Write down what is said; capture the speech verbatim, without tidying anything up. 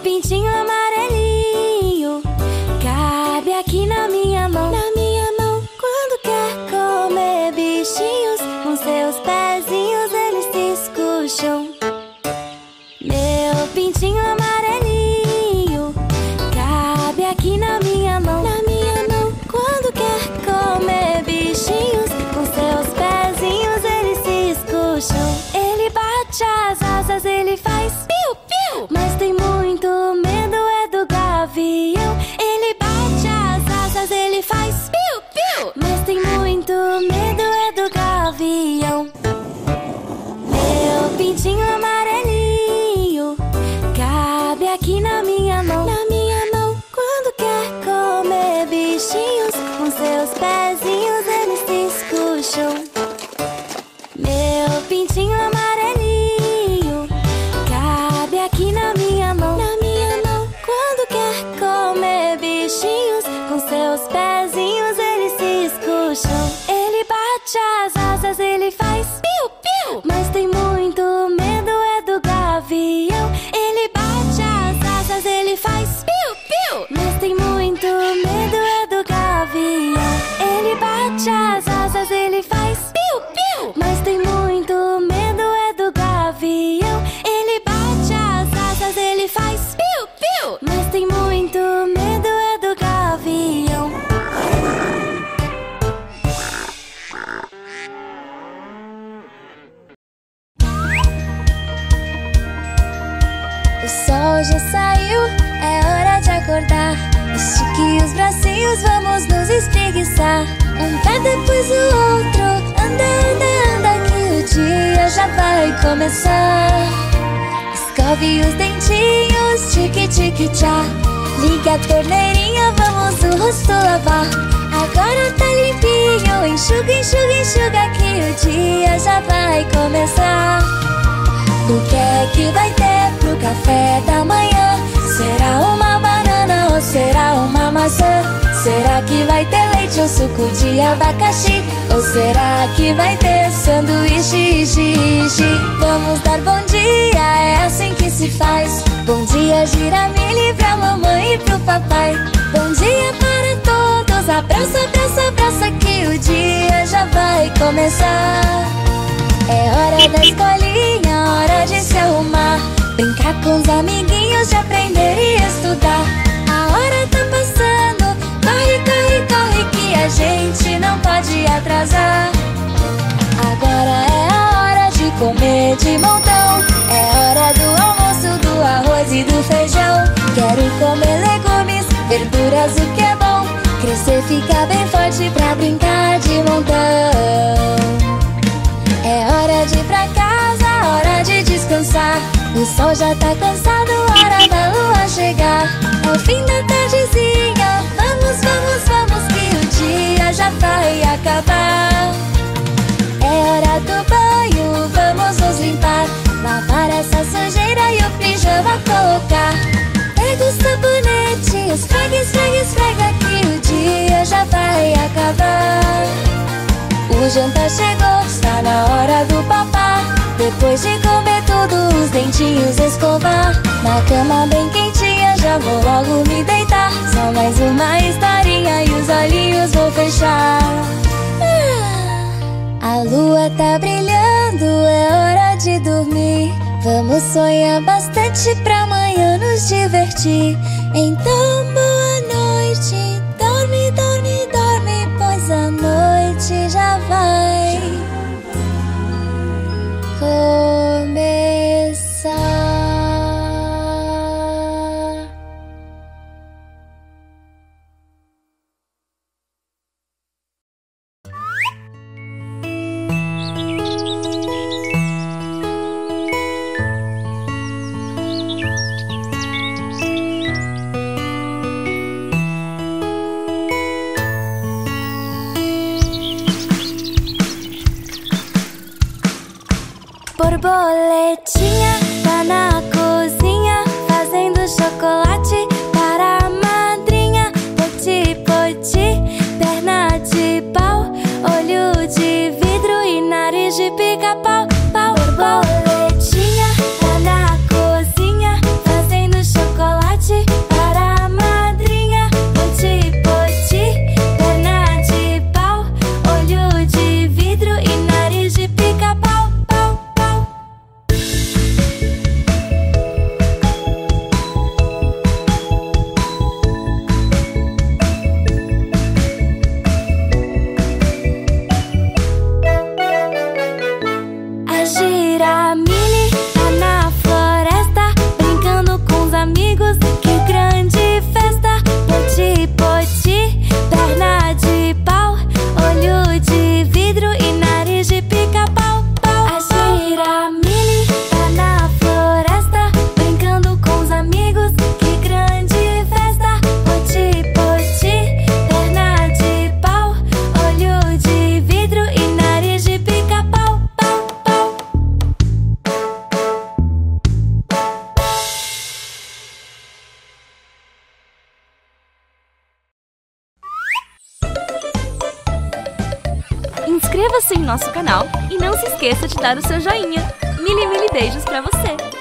pintinho amarelinho cabe aqui na minha mão. Na minha mão, quando quer comer bichinhos, com seus pezinhos eles se escucham. Meu pintinho amarelinho cabe aqui na minha mão. Na minha mão, quando quer comer bichinhos, com seus pezinhos eles se escucham. Ele bate as asas, ele faz piu, piu, mas tem muito medo é do gavião. Ele bate as asas, ele faz piu, piu, mas tem muito medo é do gavião. Meu pintinho amarelinho cabe aqui na minha mão. Na minha mão, quando quer comer bichinhos, com seus pezinhos eles se escucham. Meu pintinho amarelinho cabe aqui na minha mão. Na minha mão, quando quer comer bichinhos, com seus pezinhos eles se escucham. Ele bate as asas, ele faz piu, piu, mas tem muito medo é do gavião. Ele bate as asas, ele faz piu, piu, mas tem muito medo é do gavião. Ele bate as asas, ele faz piu, piu, mas tem muito medo é do gavião. Ele bate as asas, ele faz piu, piu, mas tem muito medo é do gavião. O sol já saiu, é hora de acordar. Estique os bracinhos, vamos nos espreguiçar. Um pé depois o outro, anda, anda, anda, que o dia já vai começar. Escove os dentinhos, tique, tique, tchá. Liga a torneirinha, vamos o rosto lavar. Agora tá limpinho, enxuga, enxuga, enxuga, que o dia já vai começar. O que é que vai ter pro café da manhã? Será uma banana ou será uma maçã? Será que vai ter leite ou suco de abacaxi? Ou será que vai ter sanduíche, ixi, ixi? Vamos dar bom dia, é assim que se faz. Bom dia, Giramilho, pra mamãe e pro papai. Bom dia para todos, abraça, abraça, abraça, que o dia já vai começar. É hora da escolinha, hora de se arrumar. Brincar com os amiguinhos, de aprender e estudar. A hora tá passando, corre, corre, corre, que a gente não pode atrasar. Agora é a hora de comer de montão. É hora do almoço, do arroz e do feijão. Quero comer legumes, verduras, o que é bom. Crescer, ficar bem forte pra brincar de montão. É hora de ir pra casa, hora de descansar. O sol já tá cansado, hora da lua chegar. É o fim da tardezinha, vamos, vamos, vamos, que o dia já vai acabar. É hora do banho, vamos nos limpar. Lavar essa sujeira e o pijama colocar. Pega o sabonete, esfrega, esfrega, esfrega, que o dia já vai acabar. O jantar chegou, está na hora do papá. Depois de comer tudo, os dentinhos escovar. Na cama bem quentinha, já vou logo me deitar. Só mais uma historinha e os olhinhos vou fechar. A lua tá brilhando, é hora de dormir. Vamos sonhar bastante pra amanhã nos divertir. Então boa noite, dorme, dorme, dorme, pois a noite já vai começar. nosso canal e não se esqueça de dar o seu joinha. Mil e mil beijos pra você!